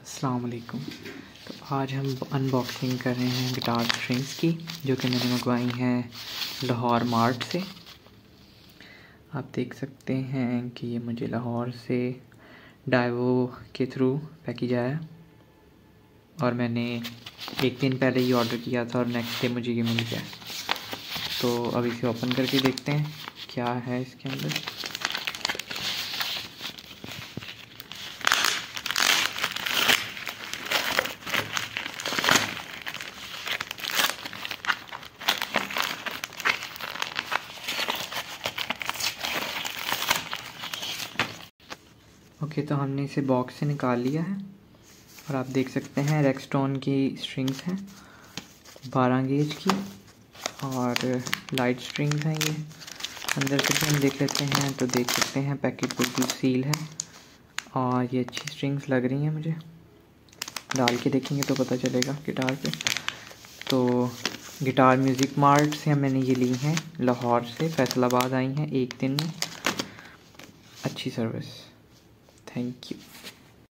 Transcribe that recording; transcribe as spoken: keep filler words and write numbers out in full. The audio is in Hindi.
अस्सलाम वालेकुम। तो आज हम अनबॉक्सिंग कर रहे हैं गिटार स्ट्रिंग्स की, जो कि मैंने मंगवाई हैं लाहौर मार्ट से। आप देख सकते हैं कि ये मुझे लाहौर से डाइवो के थ्रू पैकेज आया और मैंने एक दिन पहले ही ऑर्डर किया था और नेक्स्ट डे मुझे ये मिल गया। तो अब इसे ओपन करके देखते हैं क्या है इसके अंदर। ओके, तो हमने इसे बॉक्स से निकाल लिया है और आप देख सकते हैं रेक्सटोन की स्ट्रिंग्स हैं, बारह गेज की, और लाइट स्ट्रिंग्स हैं। ये अंदर से भी हम देख लेते हैं तो देख सकते हैं पैकेट बिल्कुल सील है और ये अच्छी स्ट्रिंग्स लग रही हैं। मुझे डाल के देखेंगे तो पता चलेगा गिटार पे। तो गिटार म्यूज़िक मार्ट से मैंने ये ली हैं, लाहौर से फैसलाबाद आई हैं एक दिन में। अच्छी सर्विस, थैंक यू।